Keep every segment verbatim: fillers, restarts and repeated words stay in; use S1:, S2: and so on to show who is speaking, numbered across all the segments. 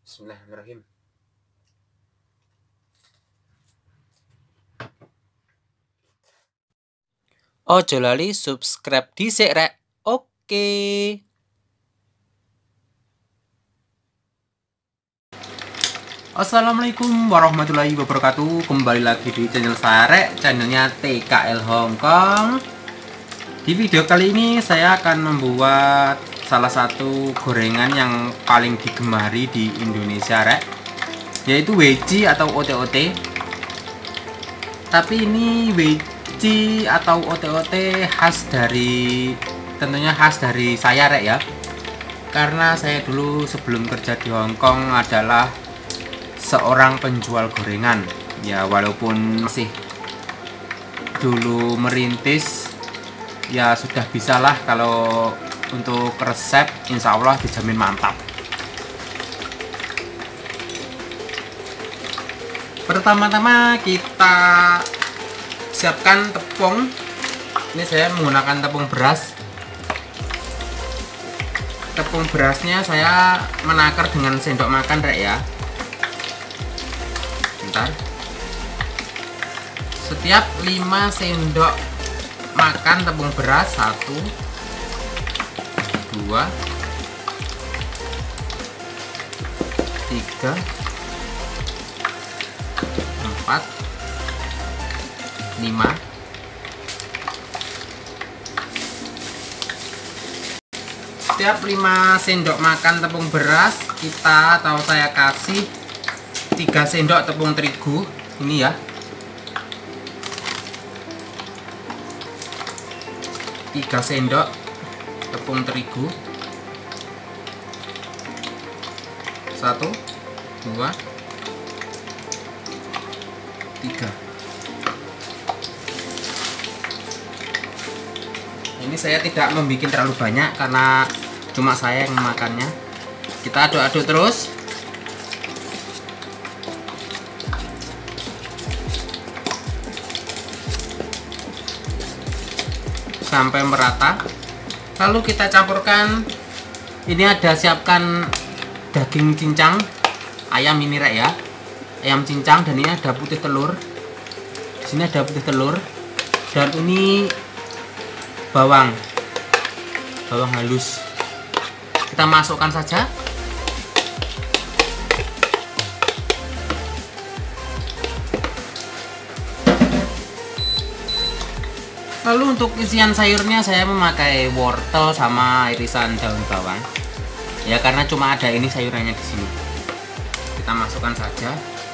S1: Bismillahirrahmanirrahim. Ojo lali subscribe dhisik rek. Oke. Assalamualaikum warahmatullahi wabarakatuh. Kembali lagi di channel saya rek, channelnya T K L Hongkong. Di video kali ini saya akan membuat salah satu gorengan yang paling digemari di Indonesia rek, yaitu weci atau O T O T. Tapi ini weci atau O T O T khas dari, tentunya khas dari saya rek ya, karena saya dulu sebelum kerja di Hongkong adalah seorang penjual gorengan ya, walaupun masih dulu merintis ya, sudah bisalah kalau untuk resep insya Allah dijamin mantap. Pertama-tama kita siapkan tepung. Ini saya menggunakan tepung beras. Tepung berasnya saya menakar dengan sendok makan rek ya. Bentar. Setiap lima sendok makan tepung beras, satu, dua, tiga, empat, lima. Setiap lima sendok makan tepung beras kita atau saya kasih tiga sendok tepung terigu ini ya. tiga sendok tepung terigu. satu, dua, tiga. Ini saya tidak membuat terlalu banyak karena cuma saya yang memakannya. Kita aduk-aduk terus sampai merata. Lalu kita campurkan, ini ada siapkan daging cincang ayam ini rek ya, ayam cincang, dan ini ada putih telur. Di sini ada putih telur, dan ini bawang bawang halus. Kita masukkan saja. Lalu untuk isian sayurnya saya memakai wortel sama irisan daun bawang. Ya karena cuma ada ini sayurannya di sini. Kita masukkan saja.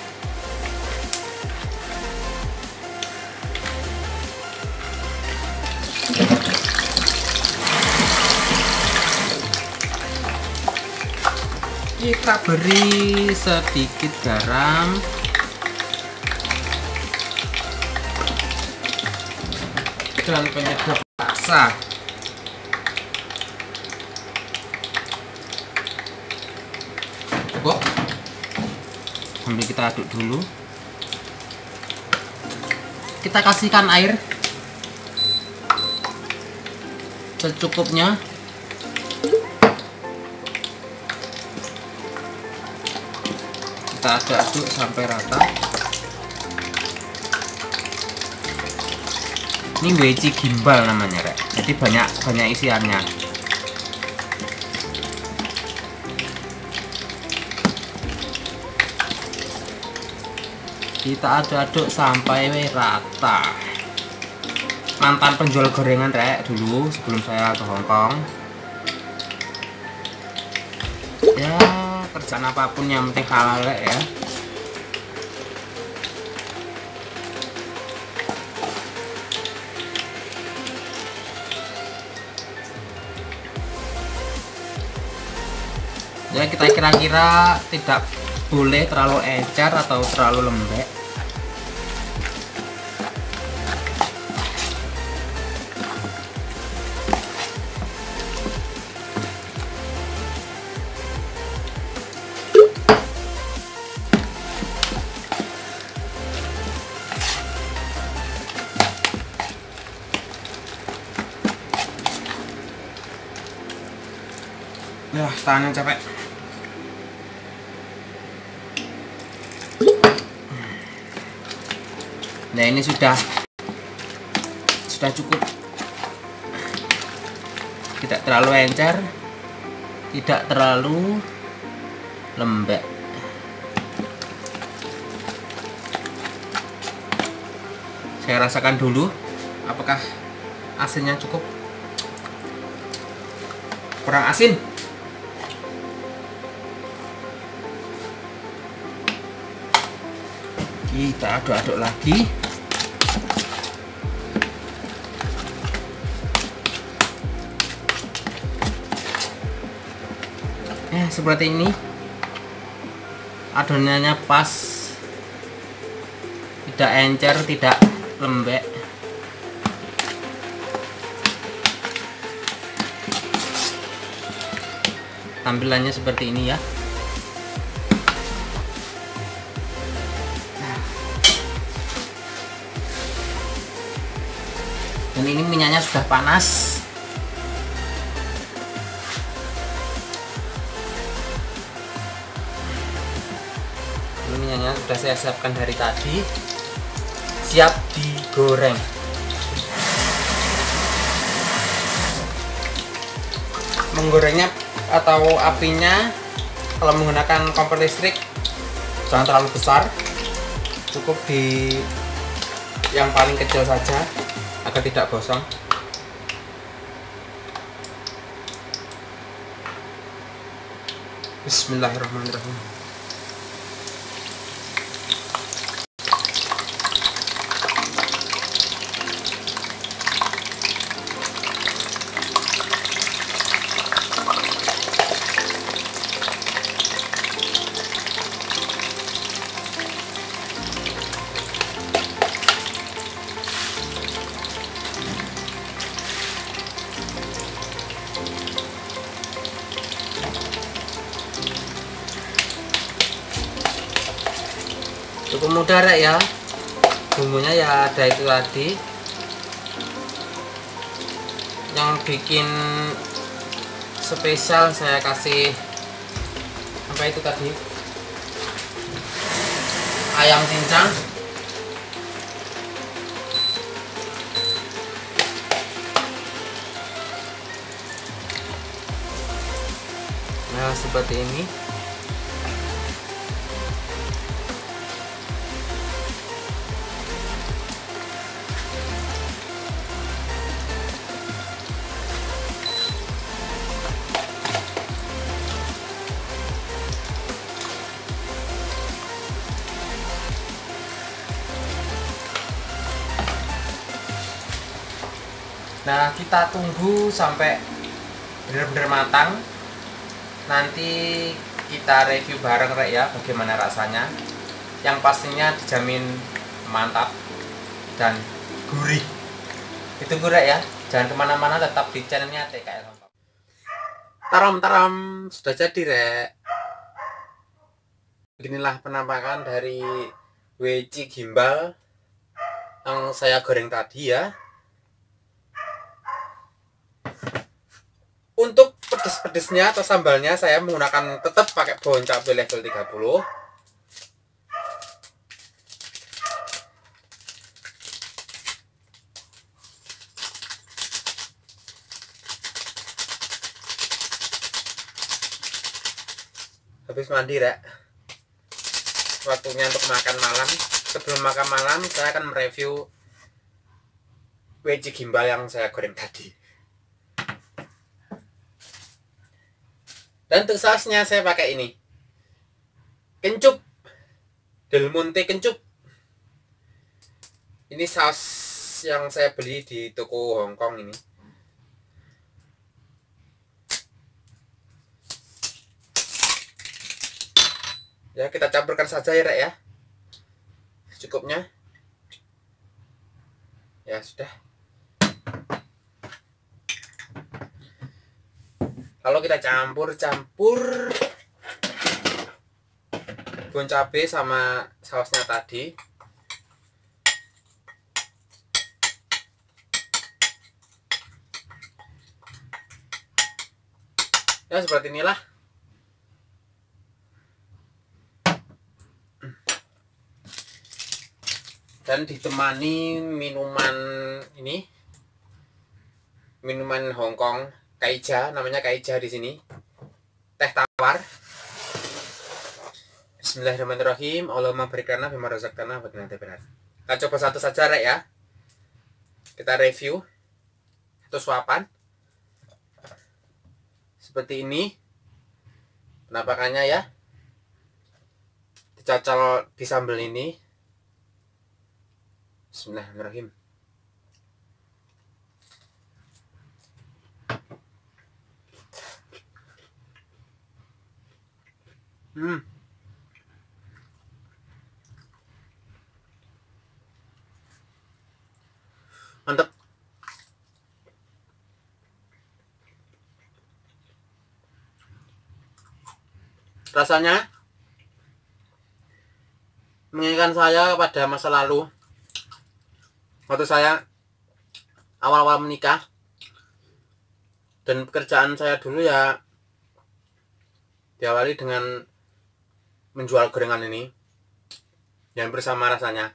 S1: Kita beri sedikit garam. Dan penyedap rasa. Cukup. Sambil kita aduk dulu. Kita kasihkan air secukupnya. Kita aduk-aduk sampai rata. Ini weci gimbal namanya rek, jadi banyak banyak isiannya. Kita aduk-aduk sampai rata. Mantan penjual gorengan rek dulu sebelum saya ke Hongkong. Ya kerjaan apapun yang penting halal rek ya. Ya kita kira-kira tidak boleh terlalu encer atau terlalu lembek. Ya, tangannya capek. Nah, ini sudah sudah cukup, tidak terlalu encer, tidak terlalu lembek. Saya rasakan dulu apakah asinnya cukup. Kurang asin. Kita aduk-aduk lagi. Eh, seperti ini. Adonannya pas. Tidak encer, tidak lembek. Tampilannya seperti ini ya. Dan ini minyaknya sudah panas. Ini minyaknya sudah saya siapkan dari tadi, siap digoreng. Menggorengnya atau apinya kalau menggunakan kompor listrik jangan terlalu besar, cukup di yang paling kecil saja agar tidak gosong. Bismillahirrahmanirrahim. Cukup mudah Rek ya, bumbunya ya ada itu tadi. Yang bikin spesial saya kasih apa itu tadi, ayam cincang. Nah seperti ini. Nah, kita tunggu sampai benar-benar matang. Nanti kita review bareng Rek ya, bagaimana rasanya. Yang pastinya dijamin mantap dan gurih. Itu Rek ya. Jangan kemana-mana, tetap di channelnya T K L Hongkong. Taram-taram, sudah jadi Rek. Beginilah penampakan dari weci gimbal yang saya goreng tadi ya. Untuk pedes-pedesnya atau sambalnya saya menggunakan tetap pakai bawang cabai level tiga puluh. Habis mandi Rek, waktunya untuk makan malam. Sebelum makan malam saya akan mereview weci gimbal yang saya goreng tadi. Dan untuk sausnya saya pakai ini, kencup, Del Monte kencup. Ini saus yang saya beli di toko Hongkong ini. Ya kita campurkan saja ya Rek ya, secukupnya. Ya sudah. Kalau kita campur-campur bawang cabai sama sausnya tadi. Ya seperti inilah. dan ditemani minuman ini, minuman Hongkong, Kaija, namanya Kaija di sini, teh tawar. Bismillahirrahmanirrahim. Allahumma berikanlah bima razaqtana wa qina adzabannar. Kita coba satu saja rek ya. Kita review satu suapan seperti ini penampakannya ya. Dicocol di sambal ini. Bismillahirrahmanirrahim. Hmm. Mantap. Rasanya mengingatkan saya pada masa lalu waktu saya awal-awal menikah, dan pekerjaan saya dulu ya diawali dengan menjual gorengan ini yang bersama rasanya.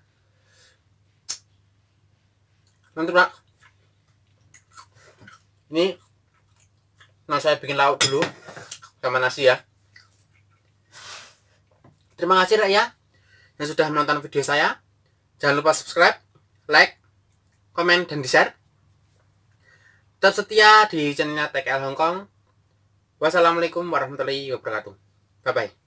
S1: Nanti Pak, ini nah saya bikin lauk dulu sama nasi ya. Terima kasih Rek ya yang sudah menonton video saya. Jangan lupa subscribe, like, komen, dan di-share. Tetap setia di channelnya T K L Hongkong. Wassalamualaikum warahmatullahi wabarakatuh. Bye bye.